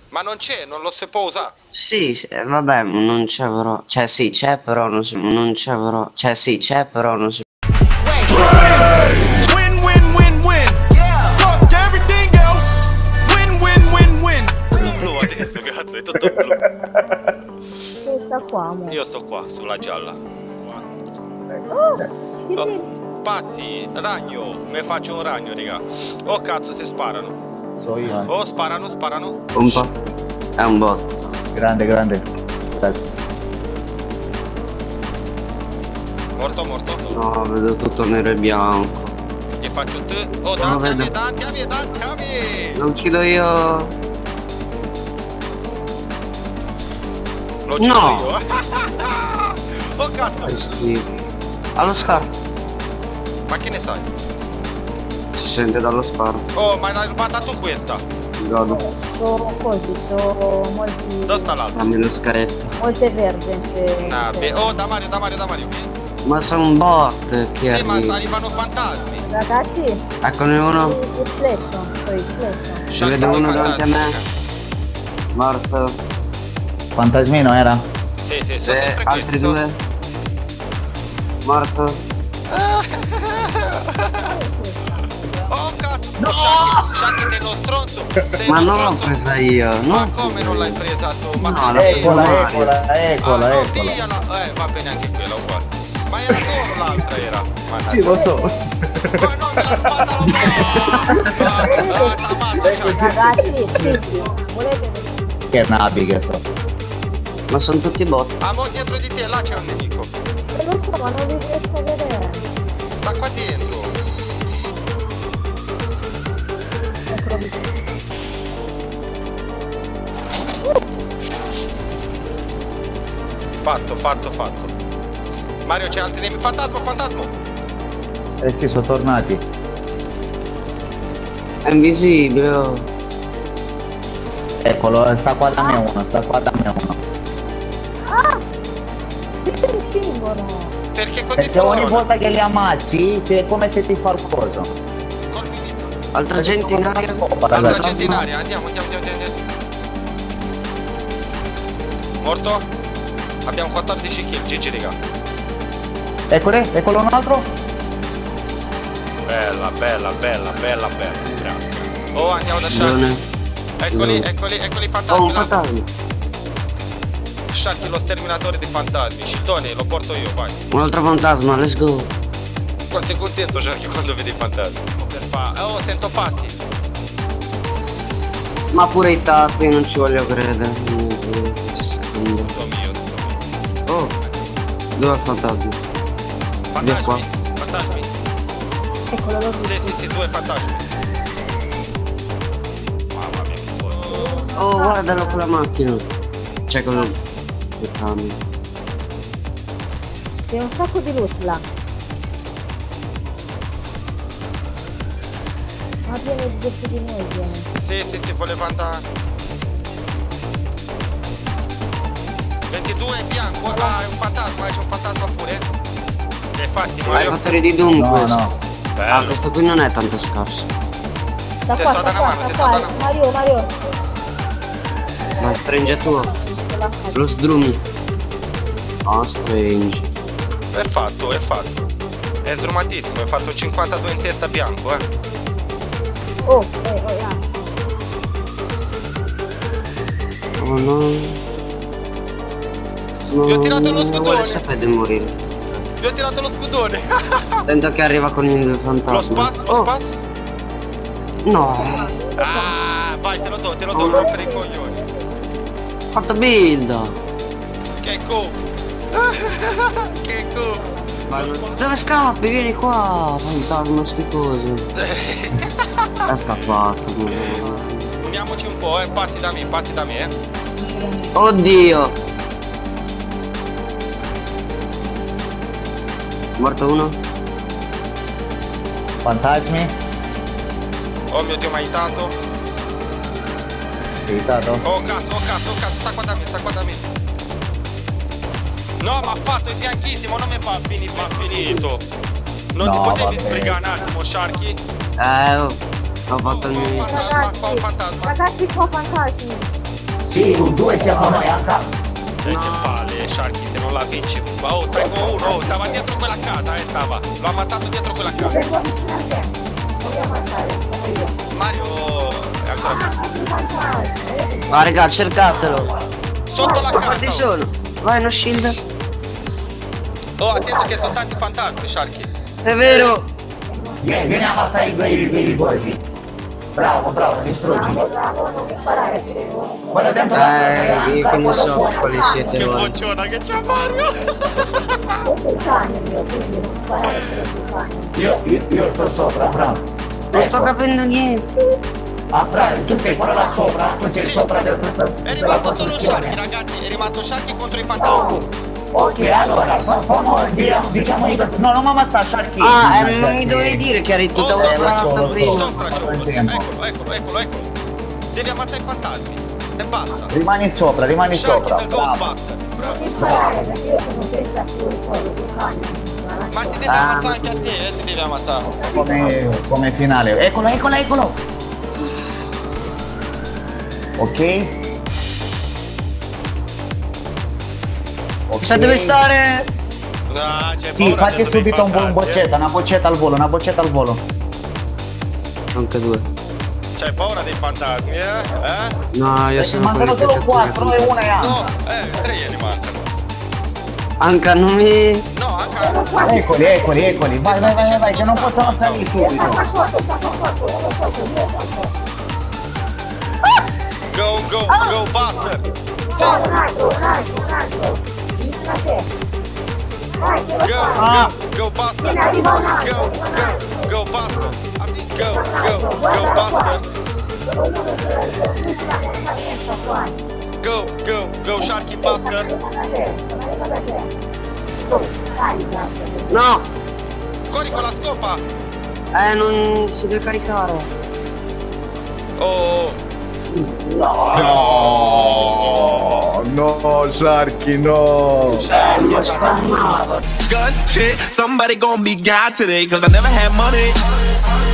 Ma non c'è, non lo si può usare. Sì, vabbè, non c'è però. Cioè sì, c'è però non si. Non c'è però. Cioè sì, c'è però non si. Win, win, win, win. Fuck everything else. Win, win, win, win. Tutto blu adesso, cazzo, è tutto blu. Che sta qua, mo? Io sto qua, sulla gialla. Che Oh, sei? passi, ragno, mi faccio un ragno, raga. Oh cazzo, se sparano. So io. Oh, sparano, sparano. Un po'. È un bot. Grande, grande. Grazie. Morto, morto. No, vedo tutto nero e bianco. E faccio te. Oh, No, Dante, vedo. Dante. Lo uccido io. Lo uccido No. io. Oh cazzo. Sì. Allo scarto. Ma che ne sai? Si sente dallo sparo. Oh, ma l'hai rubata tu questa. Godo. Sono così, sono molti... Dove sta l'altro? Dammi lo scaretto. Molte vergenti. Ah, oh, da Mario, da Mario, da Mario. Ma sono un bot che Sì, ma arriva. arrivano fantasmi. Ragazzi, Eccone uno. il flescio, il flescio. Ce vedo uno davanti a me. Morto. Fantasmino era? Sì, sì, sono sempre Altri questi. due. Morto. Oh cazzo! No! Sciacchi sei uno stronzo! Sei Ma uno non l'ho stronzo! presa io. Ma come non l'hai presa tu? Ma No, perché? Eccola, eccola, Ah, eccola, no, eccola. pigliala! Va bene anche quella, uguale. Ma era solo l'altra era! Mannaggia. Sì, lo so. Ma non me l'ha rubata Ragazzi, sì, volete... Che nabi che so. Ma sono tutti bot. Ah, mo dietro di te, là c'è un nemico! Lo so, ma non vi riesco a vedere. Sta qua dentro! Fatto, fatto, fatto! Mario c'è altri nemici! Fantasma, fantasma! Eh sì, sono tornati. È invisibile. Oh. Eccolo, sta qua da me uno, sta qua da me uno. Ah! Che mi spingono? Perché così Perché ogni funziona! volta che li ammazzi è come se ti fa il coso. Colpi di... Altra gente in aria. Altra gente in aria, andiamo, andiamo, andiamo, andiamo. Morto? Abbiamo 14 kill, GG raga. Eccolo, eccolo un altro. Bella, bella, bella, bella, bella. Bravo. Oh, andiamo da Buone. Sharky. Eccoli, eccoli, eccoli i Oh, fantasmi un là. fantasma. Sharky lo sterminatore dei fantasmi. Scitone, lo porto io, vai. Un altro fantasma, let's go. Quanto sei contento Sharky quando vedi i fantasmi? Oh, sento passi. Ma pure i tappi, non ci voglio credere. Secondo. Tutto mio, tutto mio. Oh, dove è il fantasma? Via qua. Fantasmi, fantasmi. Eccolo, l'ho Sì, visto. sì, sì, due fantasmi. Mamma mia, che forza. Oh, guardalo con la macchina. Cioè con il camion. C'è un sacco di loot là. Ma viene dietro di noi, viene. Sì, sì, sì, volevo andare. 22 è bianco. Ah, è un fantasma, c'è un fantasma pure. Che hai fatti, Ma i Mario? fattori di Doom No, questo. no. Ah, Bello. questo qui non è tanto scarso. Sta Ti qua, sto sta dando qua, una mano, ti sta sto qua. dando- Mario, Mario. Ma Strange è tuo. Lo sdrumi. Oh, Strange. È fatto, è fatto. È sdrumatissimo, è fatto 52 in testa bianco, Oh, Oh no. No, Gli ho tirato lo non scudone. vuole sapere di morire. Gli ho tirato lo scudone. Attento che arriva con il fantasma. Lo spas, lo Oh, spas. no. Ah, vai, te lo do, non rompere i coglioni. Fatto build. Che co. Che co. Dove scappi? Vieni qua. Fantasma schifoso. È scappato. Uniamoci un po', passi da me, Oddio. Morto uno. Fantasmi? Oh mio Dio, mi hai aiutato. Aiutato? Oh cazzo, sta qua da me. No, ma ha fatto, è bianchissimo, non mi fa finito. Non No, ti potevi vabbè. sbrigare un attimo, Sharky? Oh, ho fatto il mio. Fantasma, qua un fantasma. Ragazzi, qua fantasmi. Sì, un 2 siamo noi a capo. Che palle, Sharky, se non la vinci. Ma oh, stai con uno, oh, stava dietro quella casa, stava. L'ho ammazzato dietro quella casa. Mario è ancora. Ma raga, cercatelo. Sotto la Quanti casa. sono? Vai, no shield. Oh, attento che sono tanti fantasmi, Sharky. È vero. Vieni a ammazzare i cosi. Bravo, distruggilo. Quello dentro Io che ne so quali siete Che voi. bocciona che c'ha Mario. Io sto sopra, bravo. Non sto capendo niente. Ah, bravo, tu sei quello là sopra, tu sei Sì. sopra del È rimasto solo Sharky, ragazzi. È rimasto Sharky contro i fantasmi. Ok, allora, diciamo no, non mi ammazza Sharky. Ah, non mi dovevi dire che eri tutta una strada prima. Sopra, eccolo. Devi ammazzare i fantasmi. E basta. Rimani sopra, Sharky sopra. del Ghostbuster. Ma ti devi ammazzare anche a te, ti devi ammazzare. Come finale. Eccolo. Ok. Cioè deve stare. Ah, c'è Sì, paura fatti adesso dei subito fantasmi, una boccetta al volo. Anche due. C'hai paura dei fantasmi, eh? No, io sono Mancano quelli solo che 4 e 1 e No, Anca. 3 ne mancano. Anche non mi. No, anche. Eccoli. Vai, che non possono salire subito. Go, Buster. Sì. Go, Buster. Go, Buster. I mean, go, Buster. Go, Sharky Buster. No! Corri con la scopa. Non si deve caricare. Oh. No, Sharky, no. Gun shit, somebody gonna be God today, cause I never had money.